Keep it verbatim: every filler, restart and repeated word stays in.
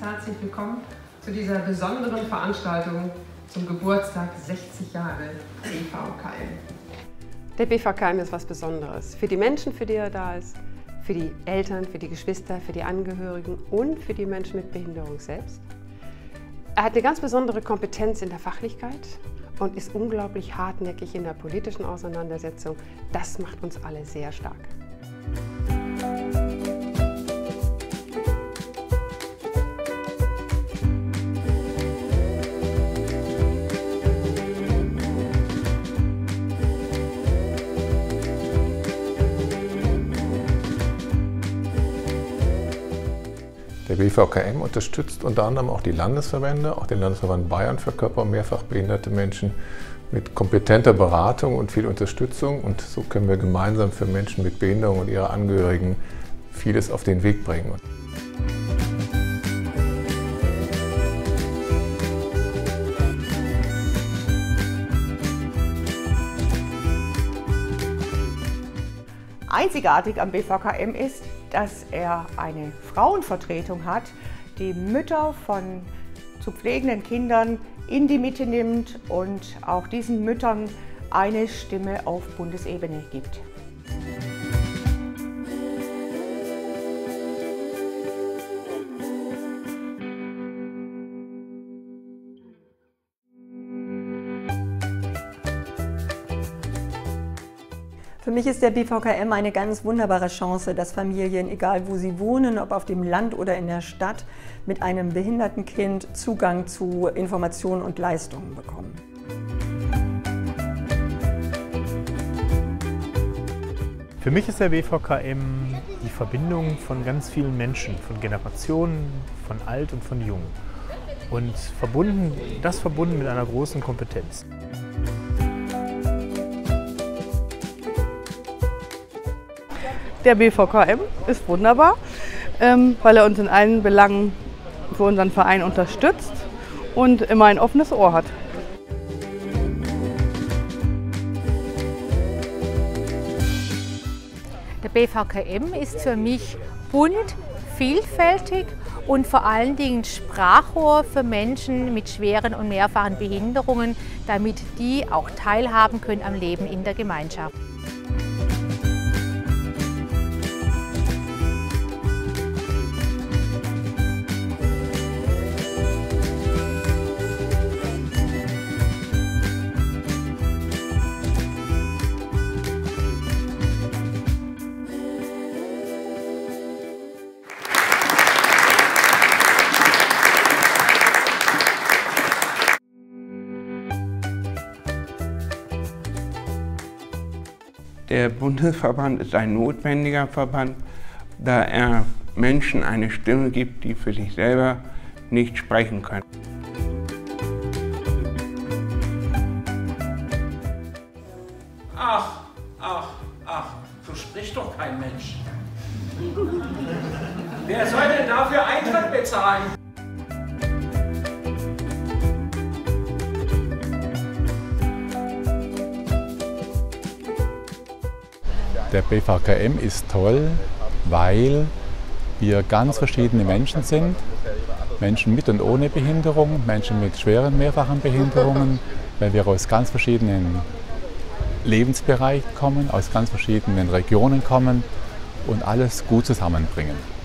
herzlich willkommen zu dieser besonderen Veranstaltung zum Geburtstag sechzig Jahre B V K M. Der B V K M ist was Besonderes. Für die Menschen, für die er da ist, für die Eltern, für die Geschwister, für die Angehörigen und für die Menschen mit Behinderung selbst. Er hat eine ganz besondere Kompetenz in der Fachlichkeit und ist unglaublich hartnäckig in der politischen Auseinandersetzung. Das macht uns alle sehr stark. Der B V K M unterstützt unter anderem auch die Landesverbände, auch den Landesverband Bayern für körper- und mehrfach behinderte Menschen mit kompetenter Beratung und viel Unterstützung. Und so können wir gemeinsam für Menschen mit Behinderung und ihre Angehörigen vieles auf den Weg bringen. Einzigartig am B V K M ist, dass er eine Frauenvertretung hat, die Mütter von zu pflegenden Kindern in die Mitte nimmt und auch diesen Müttern eine Stimme auf Bundesebene gibt. Für mich ist der B V K M eine ganz wunderbare Chance, dass Familien, egal wo sie wohnen, ob auf dem Land oder in der Stadt, mit einem behinderten Kind Zugang zu Informationen und Leistungen bekommen. Für mich ist der B V K M die Verbindung von ganz vielen Menschen, von Generationen, von alt und von jung. Und verbunden, das verbunden mit einer großen Kompetenz. Der B V K M ist wunderbar, ähm, weil er uns in allen Belangen für unseren Verein unterstützt und immer ein offenes Ohr hat. Der B V K M ist für mich bunt, vielfältig und vor allen Dingen Sprachrohr für Menschen mit schweren und mehrfachen Behinderungen, damit die auch teilhaben können am Leben in der Gemeinschaft. Der Bundesverband ist ein notwendiger Verband, da er Menschen eine Stimme gibt, die für sich selber nicht sprechen können. Ach, ach, ach, so spricht doch kein Mensch. Wer soll denn dafür Eintritt bezahlen? Der B V K M ist toll, weil wir ganz verschiedene Menschen sind. Menschen mit und ohne Behinderung, Menschen mit schweren, mehrfachen Behinderungen, weil wir aus ganz verschiedenen Lebensbereichen kommen, aus ganz verschiedenen Regionen kommen und alles gut zusammenbringen.